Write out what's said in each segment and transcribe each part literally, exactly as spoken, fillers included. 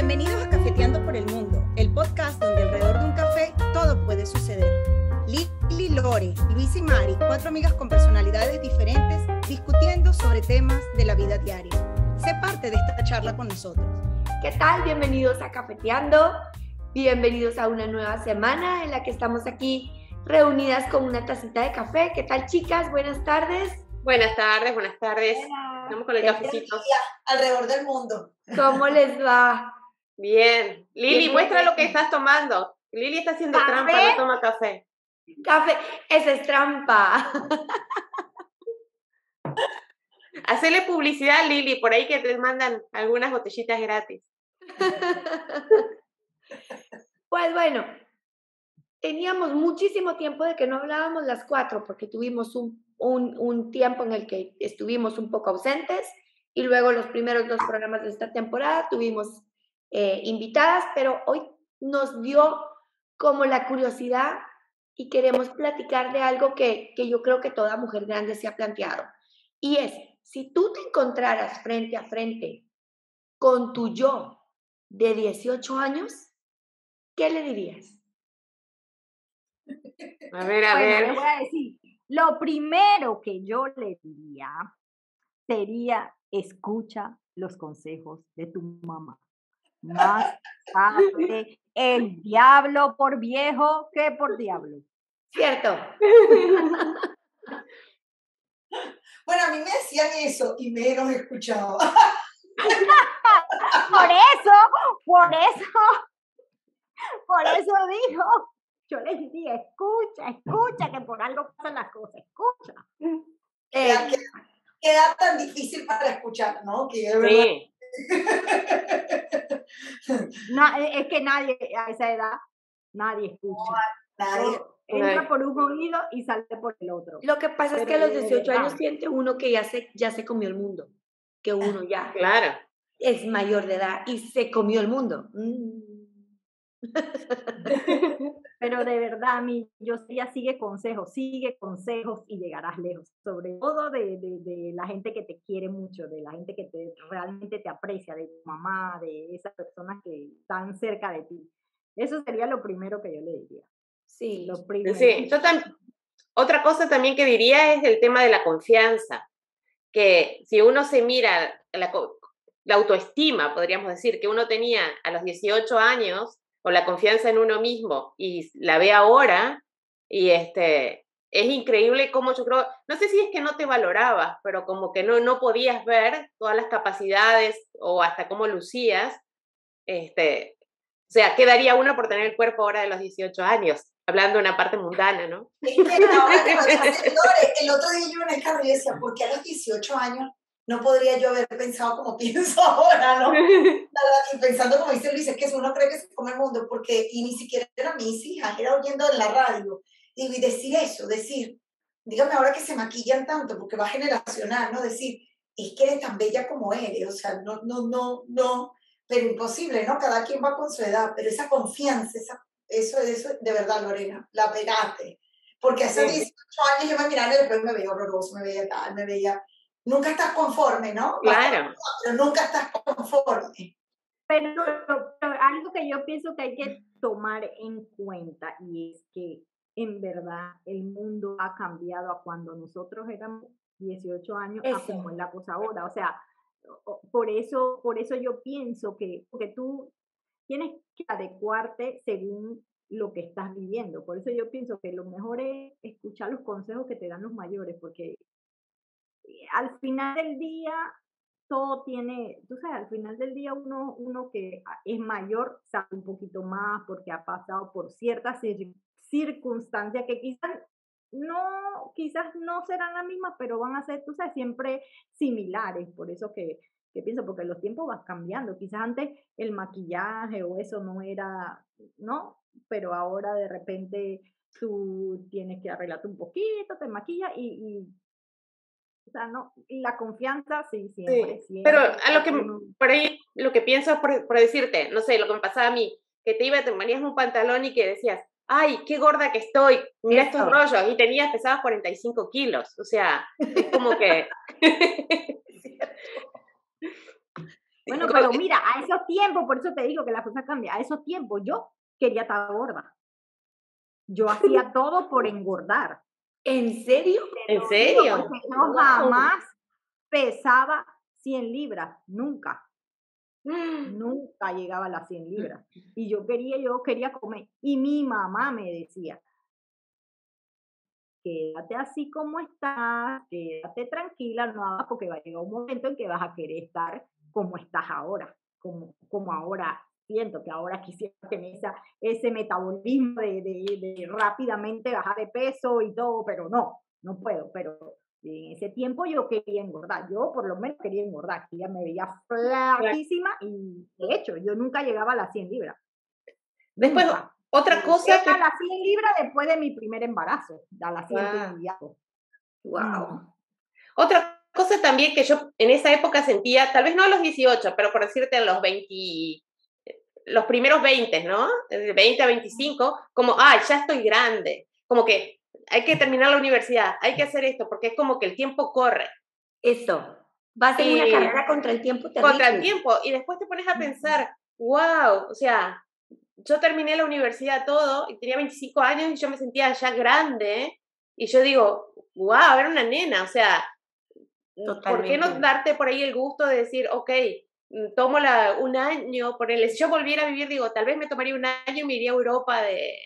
Bienvenidos a Cafeteando por el Mundo, el podcast donde alrededor de un café todo puede suceder. Lili, Lore, Luis y Mari, cuatro amigas con personalidades diferentes, discutiendo sobre temas de la vida diaria. Sé parte de esta charla con nosotros. ¿Qué tal? Bienvenidos a Cafeteando. Bienvenidos a una nueva semana en la que estamos aquí reunidas con una tacita de café. ¿Qué tal, chicas? Buenas tardes. Buenas tardes, buenas tardes. Hola. Estamos con el cafecito. Alrededor del mundo. ¿Cómo les va? Bien. Lili, Bien, muestra bien. lo que estás tomando. Lili está haciendo ¿Café? trampa, no toma café. Café, esa es trampa. Hacele publicidad a Lili, por ahí que te mandan algunas botellitas gratis. Pues bueno, teníamos muchísimo tiempo de que no hablábamos las cuatro, porque tuvimos un, un, un tiempo en el que estuvimos un poco ausentes, y luego los primeros dos programas de esta temporada tuvimos eh, invitadas, pero hoy nos dio como la curiosidad y queremos platicar de algo que, que yo creo que toda mujer grande se ha planteado. Y es, si tú te encontraras frente a frente con tu yo de dieciocho años, ¿qué le dirías? A ver, a Bueno, ver. les voy a decir, lo primero que yo le diría sería, escucha los consejos de tu mamá. Más sabe el diablo por viejo que por diablo. ¿Cierto? Bueno, a mí me decían eso y menos escuchaba. Por eso, por eso, por eso dijo, yo les diría, escucha, escucha, que por algo pasan las cosas, escucha. Queda, queda, queda tan difícil para escuchar, ¿no? Que de verdad. Sí. No, es que nadie a esa edad, nadie escucha. Nadie. Entra por un oído y sale por el otro. Lo que pasa es que a los dieciocho años siente uno que ya se, ya se comió el mundo, que uno ya Claro. es mayor de edad y se comió el mundo. Mm. Pero de verdad, mi, yo ya sigue consejos, sigue consejos y llegarás lejos. Sobre todo de, de, de la gente que te quiere mucho, de la gente que te, realmente te aprecia, de tu mamá, de esas personas que están cerca de ti. Eso sería lo primero que yo le diría. Sí. Lo primero. Sí, yo tam- otra cosa también que diría es el tema de la confianza. Que si uno se mira, la, co- la autoestima, podríamos decir, que uno tenía a los dieciocho años, o la confianza en uno mismo, y la ve ahora, y este, es increíble cómo yo creo, no sé si es que no te valorabas, pero como que no, no podías ver todas las capacidades, o hasta cómo lucías, este, o sea, ¿qué daría uno por tener el cuerpo ahora de los dieciocho años? Hablando de una parte mundana, ¿no? Es que ahora que lo estás haciendo, el otro día yo en el carro y decía, ¿por qué a los dieciocho años no podría yo haber pensado como pienso ahora, no? Y pensando como dice Luis, es que uno cree que se come el mundo, porque, y ni siquiera eran mis hijas, era oyendo en la radio, y decir eso, decir, dígame ahora que se maquillan tanto, porque va generacional, ¿no? Decir, es que eres tan bella como eres, o sea, no, no, no, no, pero imposible, ¿no? Cada quien va con su edad, pero esa confianza, esa, eso, eso, de verdad, Lorena, la pegaste, porque a esos dieciocho años yo me miraba y después me veía horroroso, me veía tal, me veía... Nunca estás conforme, ¿no? Claro. Pero nunca estás conforme. Pero, pero algo que yo pienso que hay que tomar en cuenta, y es que en verdad el mundo ha cambiado a cuando nosotros éramos dieciocho años Eso. a como es la cosa ahora. O sea, o- por eso, por eso yo pienso que, porque tú tienes que adecuarte según lo que estás viviendo. Por eso yo pienso que lo mejor es escuchar los consejos que te dan los mayores, porque al final del día todo tiene, tú sabes, al final del día uno, uno que es mayor sabe un poquito más porque ha pasado por ciertas cir- circunstancias que quizás no, quizás no serán las mismas, pero van a ser, tú sabes, siempre similares. Por eso que, que pienso, porque los tiempos van cambiando. Quizás antes el maquillaje o eso no era, ¿no? Pero ahora de repente tú tienes que arreglarte un poquito, te maquillas y, y o sea, no, y la confianza sí, siempre, Sí, siempre. pero a lo que, uno- por ahí, lo que pienso es por, por decirte, no sé, lo que me pasaba a mí, que te iba, te ponías un pantalón y que decías, ay, qué gorda que estoy, mira Eso. estos rollos, y tenías, pesabas cuarenta y cinco kilos, o sea, es como que... Bueno, pero mira, a esos tiempos, por eso te digo que la cosa cambia, a esos tiempos yo quería estar gorda. Yo hacía todo por engordar. ¿En serio? ¿En serio? Porque yo jamás pesaba cien libras, nunca. Nunca llegaba a las cien libras. Y yo quería, yo quería comer. Y mi mamá me decía, quédate así como estás, quédate tranquila, no hagas porque va a llegar un momento en que vas a querer estar como estás ahora, como, como ahora siento que ahora quisiera tener esa, ese metabolismo de, de, de rápidamente bajar de peso y todo, pero no, no puedo, pero en ese tiempo yo quería engordar, yo por lo menos quería engordar, ya me veía flaquísima y de hecho yo nunca llegaba a las cien libras. Después, nunca. otra cosa que... A las cien libras después de mi primer embarazo, a las cien Wow. y algo. Wow. Otra cosa también que yo en esa época sentía, tal vez no a los dieciocho, pero por decirte a los veinte, los primeros veinte, ¿no? De veinte a veinticinco, como, ay, ya estoy grande, como que hay que terminar la universidad, hay que hacer esto, porque es como que el tiempo corre. Eso. Vas en Y una carrera contra el tiempo terrible. Contra el tiempo, y después te pones a pensar, wow, o sea, yo terminé la universidad todo, y tenía veinticinco años, y yo me sentía ya grande, y yo digo, wow, era una nena, o sea, Totalmente. ¿por qué no darte por ahí el gusto de decir, ok, tomo la, un año, ponerle, si yo volviera a vivir, digo, tal vez me tomaría un año y me iría a Europa de...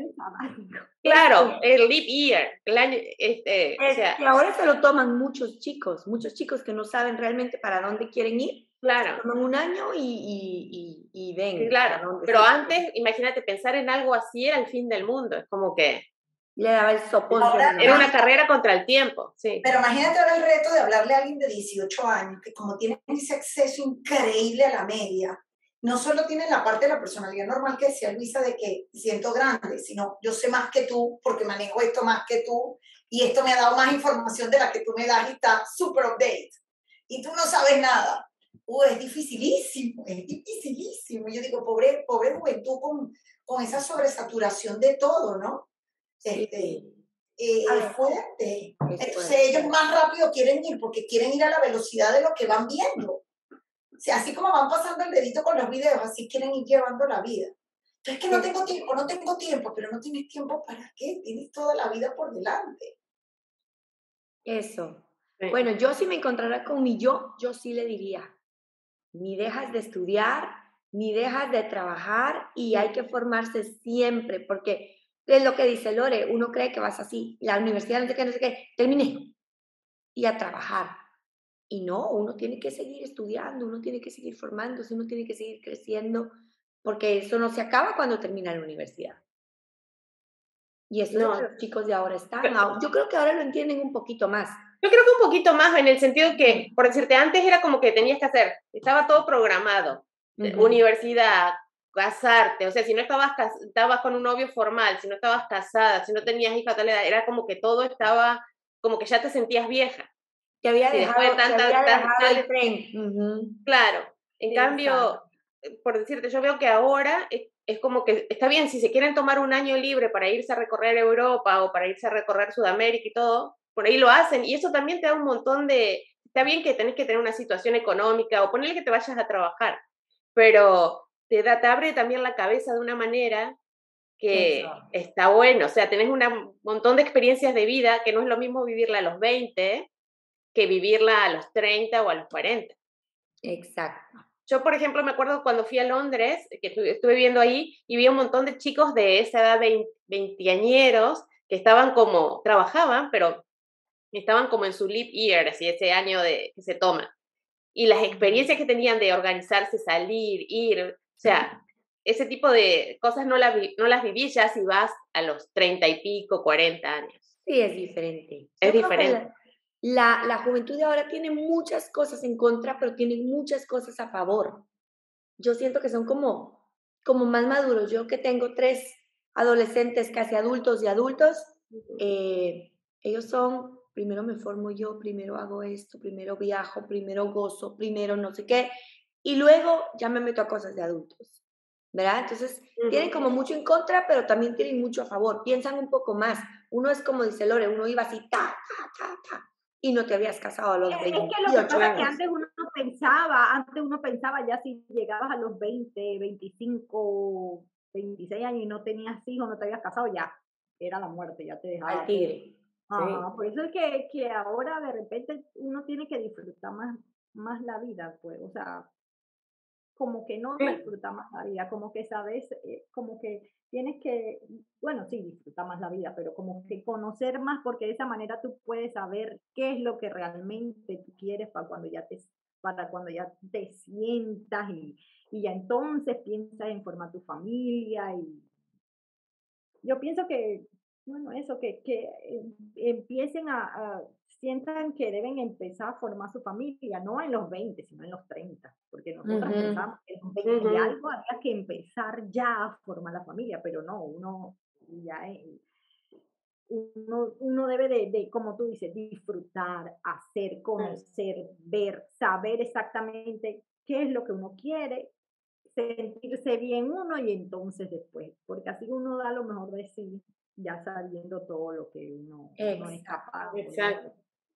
Claro, el leap year, el año, este, Es o sea, que ahora se lo toman muchos chicos, muchos chicos que no saben realmente para dónde quieren ir. claro. Se toman un año y, y, y, y ven. Claro, pero antes, imagínate, pensar en algo así era el fin del mundo, es como que... Le daba el sopón. Ahora, Era una carrera contra el tiempo, sí. Pero imagínate ahora el reto de hablarle a alguien de dieciocho años, que como tiene ese acceso increíble a la media, no solo tiene la parte de la personalidad normal que decía Luisa de que siento grande, sino yo sé más que tú porque manejo esto más que tú y esto me ha dado más información de la que tú me das y está super update. Y tú no sabes nada. Uh, es dificilísimo, es dificilísimo. Yo digo, pobre, pobre juventud con, con esa sobresaturación de todo, ¿no? Este, eh, A es ver, fuerte. es Entonces fuerte. ellos más rápido quieren ir porque quieren ir a la velocidad de lo que van viendo. O sea, así como van pasando el dedito con los videos, así quieren ir llevando la vida. Entonces, es que no tengo tiempo, no tengo tiempo, pero no tienes tiempo para qué, tienes toda la vida por delante. Eso. Sí. Bueno, yo si me encontrara con mi yo, yo sí le diría, ni dejas de estudiar, ni dejas de trabajar y hay que formarse siempre, porque es lo que dice Lore, uno cree que vas así, la universidad no sé qué, no sé qué, terminé y a trabajar. Y no, uno tiene que seguir estudiando, uno tiene que seguir formándose, uno tiene que seguir creciendo, porque eso no se acaba cuando termina la universidad. Y eso No. es lo que los chicos de ahora están. Yo creo que ahora lo entienden un poquito más. Yo creo que un poquito más en el sentido que, por decirte, antes era como que tenías que hacer, estaba todo programado, Uh-huh. Universidad, casarte, o sea, si no estabas, estabas con un novio formal, si no estabas casada, si no tenías hija tal edad, era como que todo estaba, como que ya te sentías vieja. Te había Sí, dejado, después de tanta, te había tan- dejado tal- el tren. Uh-huh. Claro, en Sí, cambio, por decirte, yo veo que ahora es, es como que está bien, si se quieren tomar un año libre para irse a recorrer Europa o para irse a recorrer Sudamérica y todo, por ahí lo hacen, y eso también te da un montón de, está bien que tenés que tener una situación económica o ponerle que te vayas a trabajar, pero te, da, te abre también la cabeza de una manera que Eso. está bueno, o sea, tenés un montón de experiencias de vida que no es lo mismo vivirla a los veinte que vivirla a los treinta o a los cuarenta. Exacto. Yo, por ejemplo, me acuerdo cuando fui a Londres, que estuve, estuve viviendo ahí, y vi un montón de chicos de esa edad, veinteañeros, que estaban como, trabajaban, pero estaban como en su leap year, así ese año de, que se toma. Y las experiencias que tenían de organizarse, salir, ir, o sea, ese tipo de cosas no las, no las viví ya si vas a los treinta y pico, cuarenta años. Sí, es diferente. Es Yo creo que diferente. La, la, la juventud de ahora tiene muchas cosas en contra, pero tiene muchas cosas a favor. Yo siento que son como, como más maduros. Yo que tengo tres adolescentes, casi adultos y adultos, eh, ellos son, primero me formo yo, primero hago esto, primero viajo, primero gozo, primero no sé qué, y luego ya me meto a cosas de adultos, ¿verdad? Entonces, uh-huh. tienen como mucho en contra, pero también tienen mucho a favor. Piensan un poco más. Uno es como dice Lore, uno iba así, ta, ta, ta, ta, y no te habías casado a los veintiocho Es que lo que pasa años. es que antes uno pensaba, antes uno pensaba ya si llegabas a los veinte, veinticinco, veintiséis años y no tenías hijos, no te habías casado, ya era la muerte, ya te dejaba. Al tigre. Ajá, Sí. por eso es que, que ahora de repente uno tiene que disfrutar más, más la vida, pues, o sea, como que no Sí. disfruta más la vida, como que sabes, eh, como que tienes que, bueno, sí, disfruta más la vida, pero como que conocer más, porque de esa manera tú puedes saber qué es lo que realmente tú quieres para cuando ya te, para cuando ya te sientas y, y ya entonces piensas en formar tu familia y yo pienso que, bueno, eso, que, que eh, empiecen a, a- sientan que deben empezar a formar su familia, no en los veinte sino en los treinta porque nosotras Ujú. pensamos que en los veinte y Ujú. algo había que empezar ya a formar la familia, pero no, uno ya eh, uno, uno debe de, de, como tú dices, disfrutar, hacer, conocer, ver, saber exactamente qué es lo que uno quiere, sentirse bien uno y entonces después, porque así uno da lo mejor de sí, ya sabiendo todo lo que uno, uno es Exacto. capaz de Exacto.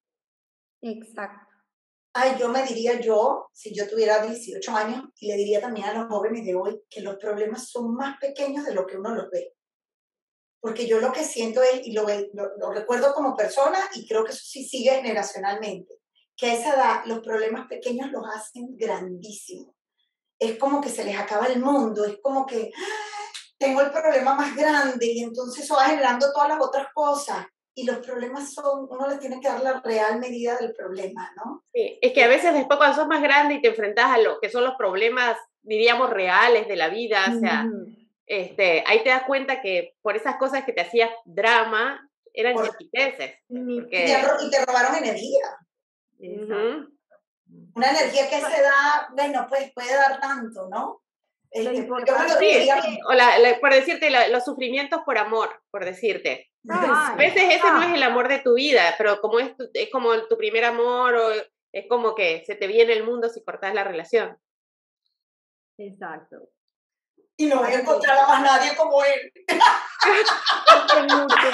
Exacto. Ay, yo me diría yo, si yo tuviera dieciocho años, y le diría también a los jóvenes de hoy que los problemas son más pequeños de lo que uno los ve. Porque yo lo que siento es, y lo, ve- lo, lo recuerdo como persona, y creo que eso sí sigue generacionalmente, que a esa edad los problemas pequeños los hacen grandísimos. Es como que se les acaba el mundo, es como que ¡ah! Tengo el problema más grande y entonces eso va generando todas las otras cosas. Y los problemas son, uno les tiene que dar la real medida del problema, ¿no? Sí, es que a veces después cuando sos más grande y te enfrentás a lo que son los problemas, diríamos, reales de la vida, o sea, Ujú. este, ahí te das cuenta que por esas cosas que te hacías drama, eran Por- chiquiteces. Ni- Y Porque, te, ro- y te robaron energía. Exacto. ujú, Una energía que a esa edad, bueno, pues puede dar tanto, ¿no? Lo Este, yo me lo importante sí, diría, o la- la- por decirte, la- los sufrimientos por amor, por decirte. Ay, A Ay, veces ese no ah, es el amor de tu vida, pero como es, tu- es como tu primer amor, o es como que se te viene el mundo si cortas la relación. exacto. y no voy a Así encontrar a más nadie como él. sufren mucho.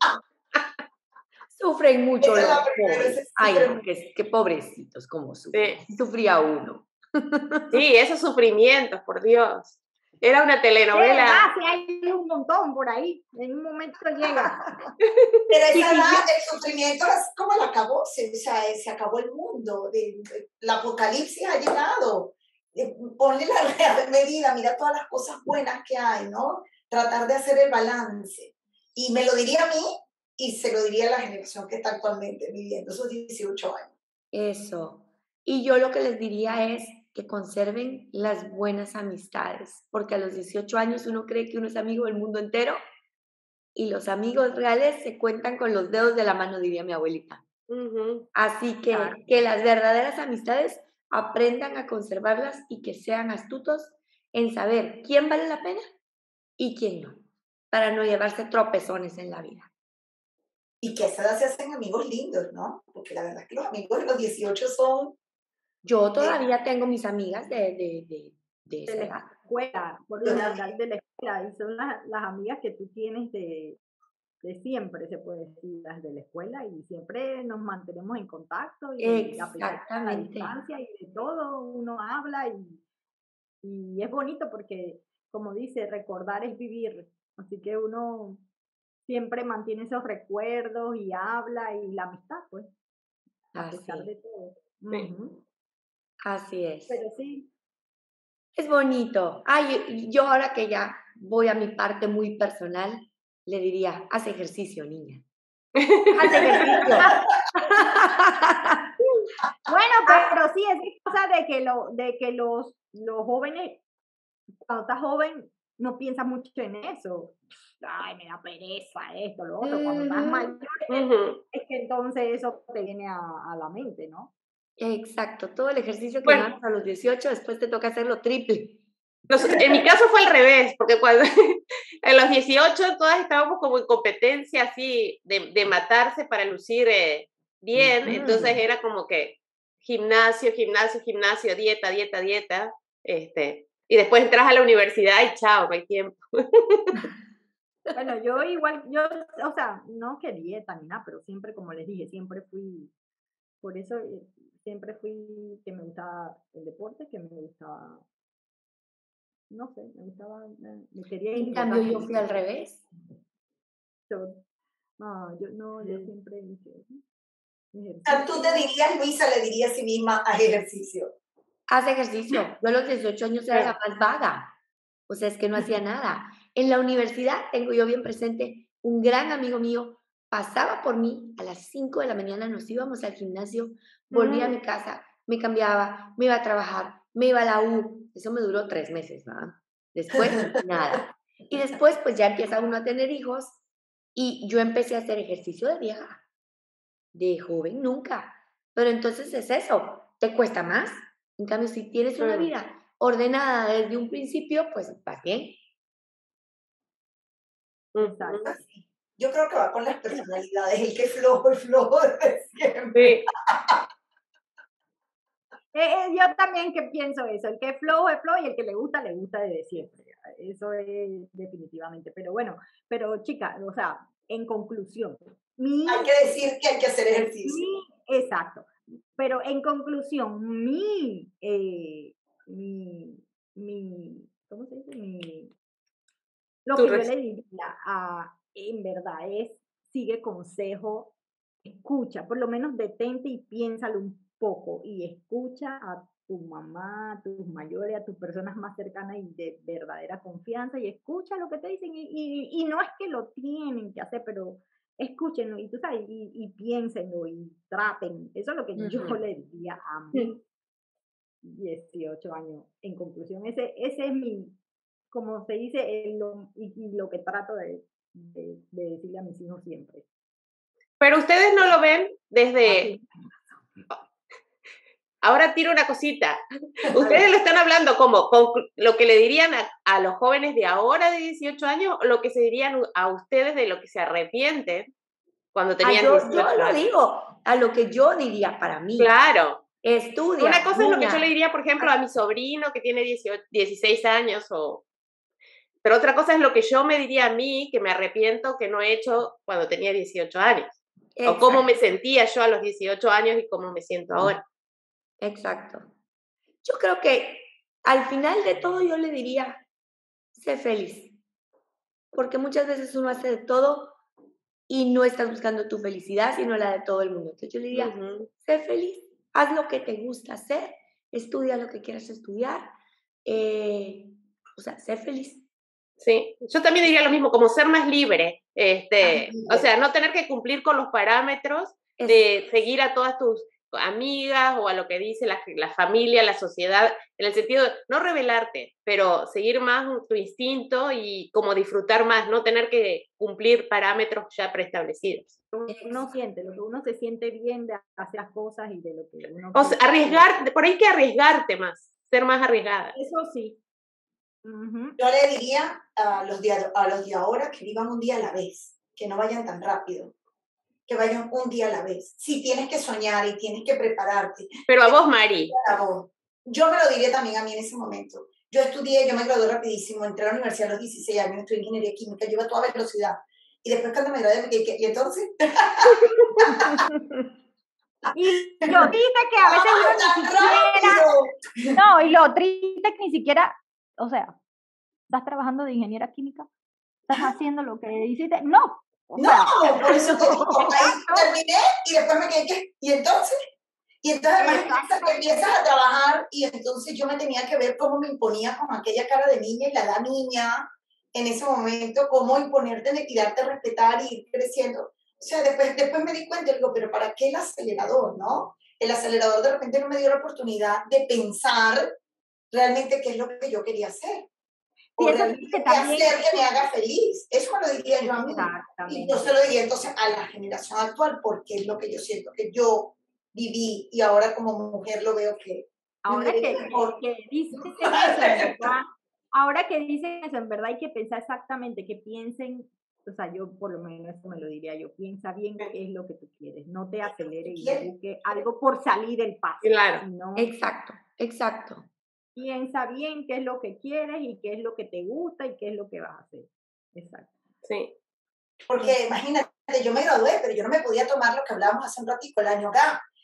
Sufren mucho Esa es los la primera, pobres. ese Ay, sufre no, mucho. qué, qué pobrecitos, cómo sufren. Sí, Sí sufría uno. sí, esos sufrimientos, por Dios. Era una ¿qué telenovela. va? Si hay un montón por ahí, en un momento llega. Pero Y esa si edad, yo- el sufrimiento es como el acabó, se, o sea, se acabó el mundo, de- de- la apocalipsis ha llegado. Eh, Ponle la real medida, mira todas las cosas buenas que hay, ¿no? Tratar de hacer el balance. Y me lo diría a mí y se lo diría a la generación que está actualmente viviendo esos dieciocho años. Eso. Y yo lo que les diría es que conserven las buenas amistades, porque a los dieciocho años uno cree que uno es amigo del mundo entero y los amigos reales se cuentan con los dedos de la mano, diría mi abuelita. Ujú. Así que Claro. que las verdaderas amistades aprendan a conservarlas y que sean astutos en saber quién vale la pena y quién no, para no llevarse tropezones en la vida. Y que a esa edad se hacen amigos lindos, ¿no? Porque la verdad es que los amigos de los dieciocho son... Yo todavía tengo mis amigas de, de, de, de De esa la edad. escuela, por lo general de la escuela, y son las, las amigas que tú tienes de, de siempre, se puede decir, las de la escuela, y siempre nos mantenemos en contacto, y a pesar de la Exactamente. distancia y de todo, uno habla, y, y es bonito porque, como dice, recordar es vivir, así que uno siempre mantiene esos recuerdos y habla, y la amistad, pues, a pesar Así, de todo. Sí. Ujú. así es. Pero sí, Es bonito. Ay, y yo ahora que ya voy a mi parte muy personal, le diría, haz ejercicio, niña. Haz ejercicio. bueno, pero sí es cosa de que, lo, de que los, los jóvenes, cuando estás joven, no piensas mucho en eso. Ay, me da pereza esto, lo otro. Cuando estás Ujú. mayor, Ujú. es que entonces eso te viene a, a la mente, ¿no? Exacto, todo el ejercicio que Bueno. no haces a los dieciocho, después te toca hacerlo triple. Nos- en mi caso fue al revés, porque cuando en los dieciocho todas estábamos como en competencia así de, de matarse para lucir eh, bien, Ujú. entonces era como que gimnasio, gimnasio, gimnasio, dieta, dieta, dieta, este, y después entras a la universidad y chao, no hay tiempo. Bueno, yo igual, yo, o sea, no que dieta ni nada, pero siempre, como les dije, siempre fui, por eso eh, siempre fui que me gustaba el deporte, que me gustaba, no sé, me gustaba, me, me quería En cambio, yo fui al revés. Yo, no, yo, no, yo siempre hice O sea, tú te dirías, Luisa, le diría a sí misma, haz ejercicio. Haz ejercicio. Yo a los dieciocho años era la más vaga. O sea, es que no hacía nada. En la universidad tengo yo bien presente un gran amigo mío, pasaba por mí a las cinco de la mañana, nos íbamos al gimnasio, volvía a mi casa, me cambiaba, me iba a trabajar, me iba a la U. Eso me duró tres meses, ¿verdad? Después, nada. Y después, pues ya empieza uno a tener hijos y yo empecé a hacer ejercicio de vieja. De joven nunca. Pero entonces es eso, te cuesta más. En cambio, si tienes una vida ordenada desde un principio, pues vas bien. Exacto. Yo creo que va con las personalidades, el que es flojo es flojo de siempre. Sí. Eh, eh, yo también que pienso eso, el que es flojo es flojo y el que le gusta, le gusta desde siempre. Eso es definitivamente. Pero bueno, pero chica, o sea, en conclusión. Mi, Hay que decir que hay que hacer ejercicio. mi, exacto. Pero en conclusión, mi, eh, mi, mi, ¿cómo se dice? Mi, lo Tu que yo res- le diría a, en verdad es, sigue consejo, escucha, por lo menos detente y piénsalo un poco y escucha a tu mamá, a tus mayores, a tus personas más cercanas y de verdadera confianza y escucha lo que te dicen y, y, y no es que lo tienen que hacer, pero escúchenlo y tú sabes, y, y piénsenlo y traten. Eso es lo que yo Ujú. le diría a mí, dieciocho años. En conclusión, ese, ese es mi, como se dice, el, lo, y, y lo que trato de, de, de decirle a mis hijos siempre. Pero ustedes no lo ven desde... Así. Ahora tiro una cosita. ¿Ustedes lo están hablando como conclu- lo que le dirían a, a los jóvenes de ahora de dieciocho años o lo que se dirían a ustedes de lo que se arrepienten cuando Ah, tenían yo, dieciocho yo lo años? digo, a lo que yo diría para mí. Claro. Estudia, Una cosa es lo que yo niña. le diría, por ejemplo, a mi sobrino que tiene dieciocho, dieciséis años, o... pero otra cosa es lo que yo me diría a mí, que me arrepiento que no he hecho cuando tenía dieciocho años. O cómo Exacto, me sentía yo a los dieciocho años y cómo me siento ahora. exacto. Yo creo que al final de todo yo le diría, sé feliz. Porque muchas veces uno hace de todo y no estás buscando tu felicidad, sino la de todo el mundo. Entonces yo le diría, Ujú. sé feliz, haz lo que te gusta hacer, estudia lo que quieras estudiar, eh, o sea, sé feliz. Sí, yo también diría lo mismo, como ser más libre, este, Más o sea, no tener que cumplir con los parámetros Es- de seguir a todas tus amigas o a lo que dice la, la familia, la sociedad, en el sentido de no rebelarte, pero seguir más tu instinto y como disfrutar más, no tener que cumplir parámetros ya preestablecidos. Lo que uno siente, lo que uno se siente bien de hacer las cosas y de lo que uno O sea, quiere. arriesgar, por ahí hay que arriesgarte más, ser más arriesgada. Eso sí. Ujú. Yo le diría a los, de, a los de ahora que vivan un día a la vez, que no vayan tan rápido, que vayan un día a la vez. Si tienes que soñar y tienes que prepararte. Pero a vos, Mari. A vos. Yo me lo diría también a mí en ese momento. Yo estudié, yo me gradué rapidísimo, entré a la universidad a los dieciséis años, estudié ingeniería química, yo iba a toda velocidad. Y después cuando me gradué me quedé, ¿y entonces? Y lo triste que a veces uno ni siquiera, no, y lo triste que ni siquiera, o sea, estás trabajando de ingeniera química, estás haciendo lo que hiciste, no. O No, sea, por eso te digo, ahí terminé y después me quedé, ¿qué? ¿Y entonces? Y entonces además empiezas, empiezas a trabajar y entonces yo me tenía que ver cómo me imponía con aquella cara de niña y la edad niña en ese momento, cómo imponerte y darte a respetar y ir creciendo. O sea, después, después me di cuenta y digo, pero ¿para qué el acelerador, no? El acelerador de repente no me dio la oportunidad de pensar realmente qué es lo que yo quería hacer. O sí, realmente que qué también, hacer que me haga feliz. Eso me lo diría yo a mí. Y yo se lo diría entonces a la generación actual, porque es lo que yo siento que yo viví y ahora como mujer lo veo que... ahora que, que, que dicen eso, en verdad, ahora que dicen eso, en verdad hay que pensar exactamente, que piensen, o sea, yo por lo menos eso me lo diría yo, piensa bien qué es lo que tú quieres, no te acelere y busque algo por salir del paso. Claro. Sino, Exacto, exacto. piensa bien qué es lo que quieres y qué es lo que te gusta y qué es lo que vas a hacer. Exacto. Sí. Porque imagínate, yo me gradué, pero yo no me podía tomar lo que hablábamos hace un ratito, el año acá.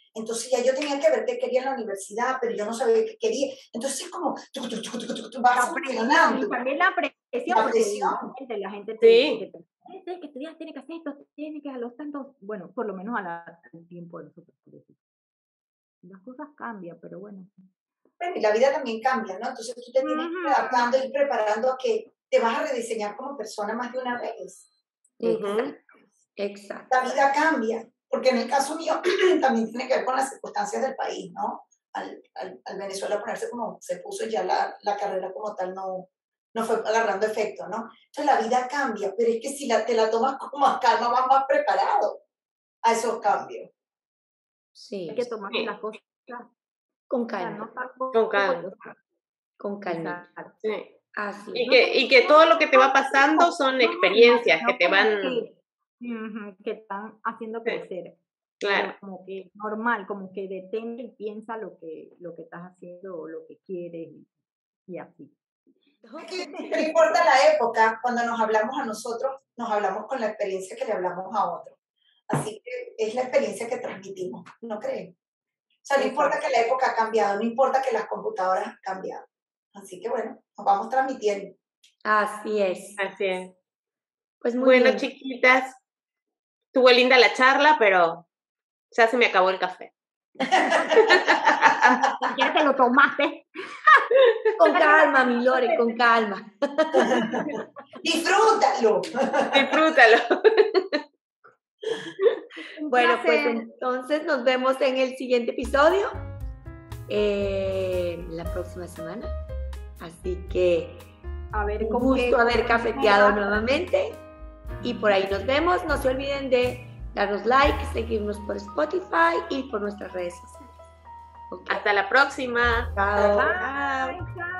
Entonces ya yo tenía que ver qué quería en la universidad, pero yo no sabía qué quería. Entonces es como, tú, tú, tú, tú, tú, tú vas funcionando. Y también la presión, La porque presión. la gente, la gente te Sí. dice que tienes que estudiar, tienes que hacer esto, tienes que a los tantos, bueno, por lo menos a la- al tiempo de nosotros. por decir. Las cosas cambian, pero bueno. Bueno, y la vida también cambia, ¿no? Entonces tú te tienes que ir adaptando y preparando a que te vas a rediseñar como persona más de una vez. Ujú. Exacto. La vida cambia, porque en el caso mío también tiene que ver con las circunstancias del país, ¿no? Al, al, al Venezuela ponerse como se puso ya la, la carrera como tal no, no fue agarrando efecto, ¿no? Entonces la vida cambia, pero es que si la, te la tomas con más calma, vas más preparado a esos cambios. Sí. Hay que tomarse Sí. las cosas Con o sea, calma. no tampoco- Con calma. Con calma. Exacto. Sí. Así Y es. que, y que todo lo que te va pasando son experiencias que te como van... que, ujú, que están haciendo Sí. crecer. Claro. Pero como que normal, como que detente y piensa lo que, lo que estás haciendo o lo que quieres y, y así. Es que no importa la época, cuando nos hablamos a nosotros, nos hablamos con la experiencia que le hablamos a otros. Así que es la experiencia que transmitimos, ¿no creen? O sea, no importa que la época ha cambiado, no importa que las computadoras han cambiado. Así que bueno, nos vamos transmitiendo. Así es. Así es. Pues muy Bueno, bien. chiquitas, estuvo linda la charla, pero ya se me acabó el café. Ya te lo tomaste. Con calma, mi Lore, con calma. Disfrútalo. Disfrútalo. Un Bueno, pues placer. entonces nos vemos en el siguiente episodio, eh, la próxima semana. Así que A ver un con gusto qué- haber cafeteado nuevamente. Y por ahí nos vemos. No se olviden de darnos like, seguirnos por Spotify y por nuestras redes sociales. Ok. Hasta la próxima. Chao. Bye, chao.